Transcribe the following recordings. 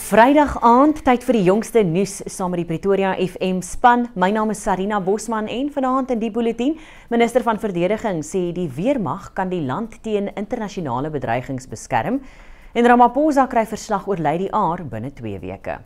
Vrydag aand, tyd vir die jongste nuus saam met die Pretoria FM span. My naam is Sarina Bosman en vanaand in die bulletin, minister van Verdediging sê die Weermag kan die land teen internasionale bedreigings beskerm en Ramaphosa kry verslag oor Lady R binne 2 weke.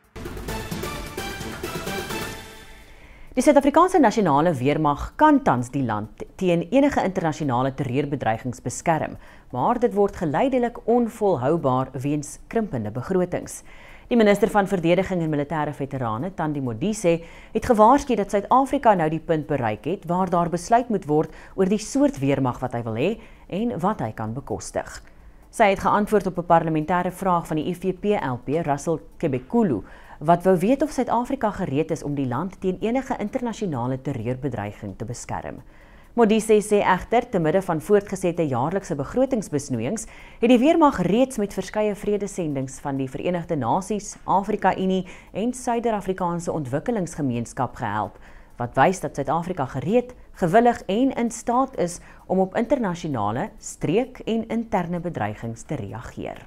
Die Suid-Afrikaanse nasionale weermag kan tans die land teen enige internasionale terreurbedreigings beskerm, maar dit word geleidelik onvolhoubaar weens krimpende begrotings. Die minister van Verdediging en Militêre Veterane, Tandi Modise, het gewaarsku dat Suid-Afrika nou die punt bereik het waar daar besluit moet word oor die soort weermag wat hy wil hê en wat hy kan bekostig. Sy het geantwoord op 'n parlementêre vraag van die IFP-LP, Russell Kebekulu, wat wou weet of Suid-Afrika gereed is om die land teen enige internasionale terreurbedreiging te beskerm. Modise sê egter, te midde van voortgesette jaarlikse begrotingsbesnoeiings, het die weermag reeds met verskeie vredesendings van die Verenigde Nasies, Afrika-Unie en Suider-Afrikaanse Ontwikkelingsgemeenskap gehelp, wat wys dat Suid-Afrika gereed, gewillig en in staat is om op internasionale, streek- en interne bedreigings te reageer.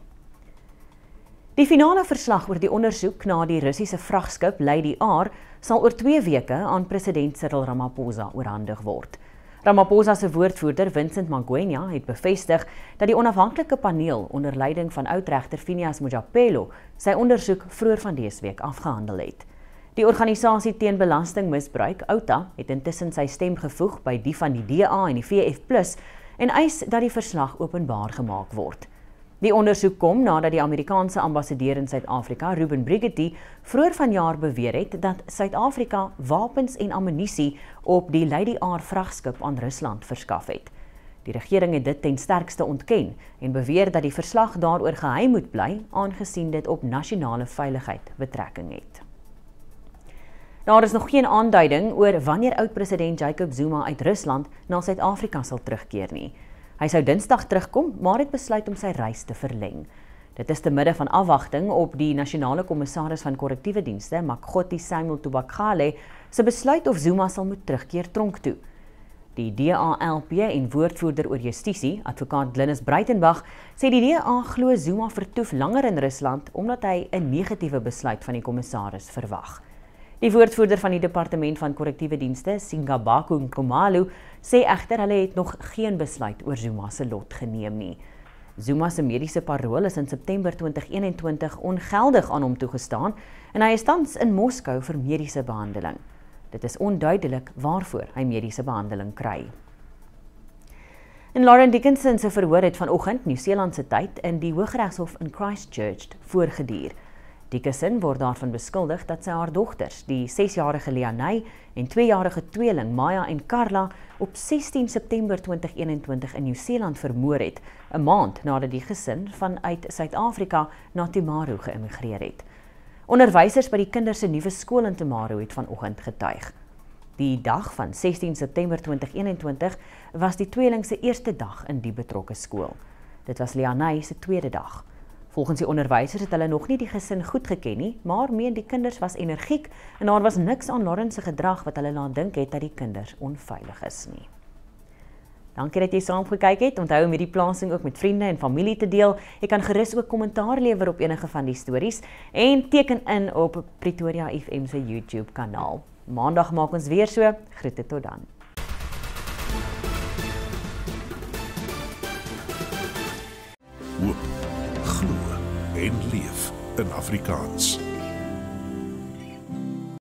Die finale verslag oor die ondersoek na die Russiese vragskip Lady R sal oor 2 weke aan president Cyril Ramaphosa oorhandig word. Ramaphosa se woordvoerder Vincent Magwenya het bevestig dat die onafhanklike paneel onder leiding van oudregter Phineas Mojapelo sy ondersoek vroeër van dese week afgehandel het. Die organisasie teen belastingmisbruik, OUTA, het intussen sy stem gevoeg by die van die DA en die VF+ en eis dat die verslag openbaar gemaak word. Die ondersoek kom nadat die Amerikaanse ambassadeur in Suid-Afrika, Ruben Brigetti, vroeër vanjaar beweer het dat Suid-Afrika wapens en ammunisie op die Lady R vragskip aan Rusland verskaf het. Die regering het dit ten sterkste ontken en beweer dat die verslag daaroor geheim moet bly, aangesien dit op nasionale veiligheid betrekking het. Daar is nog geen aanduiding oor wanneer oud-president Jacob Zuma uit Rusland na Suid-Afrika sal terugkeer nie. Hy sou Dinsdag terugkom, maar het besluit om sy reis te verleng. Dit is te midde van afwagting op die nasionale kommissaris van korrektiewe dienste, Makgothi Samuel Tubakgale, se besluit of Zuma sal moet terugkeer tronk toe. Die DA-LP en woordvoerder oor justisie, advokaat Glynis Breitenbach, sê die DA glo Zuma vertoef langer in Rusland omdat hy 'n negatiewe besluit van die kommissaris verwag. Die woordvoerder van die departement van korrektiewe dienste, Singabaku Nkomalu, sê egter hulle het nog geen besluit oor Zuma se lot geneem nie. Zuma se mediese parol is in September 2021 ongeldig aan hom toegestaan en hy is tans in Moskou vir mediese behandeling. Dit is onduidelik waarvoor hy mediese behandeling kry. En Lauren Dickinson se verhoor het vanoggend Nieu-Seeland se tyd in die Hooggeregshof in Christchurch voorgedier. Dickinson word daarvan beskuldig dat sy haar dogters, die 6-jarige Leanne en 2-jarige tweeling Maya en Carla, op 16 September 2021 in Nieu-Seeland vermoor het, 'n maand nadat die gesin vanuit Suid-Afrika na Timaru geïmmigreer het. Onderwysers by die kinders se nuwe skool in Timaru het vanoggend getuig. Die dag van 16 September 2021 was die tweeling se eerste dag in die betrokke skool. Dit was Leanne se tweede dag. Volgens die onderwysers het hulle nog nie die gesin goed geken nie, maar meen die kinders was energiek en daar was niks aan Lauren se gedrag wat hulle laat dink het dat die kinders onveilig is nie. Dankie dat jy saam gekyk het. Onthou om hierdie plasing ook met vriende en familie te deel. Jy kan gerus ook kommentaar lewer op enige van die stories en teken in op Pretoria FM se YouTube kanaal. Maandag maak ons weer so. Groete tot dan. Glo en leef in Afrikaans.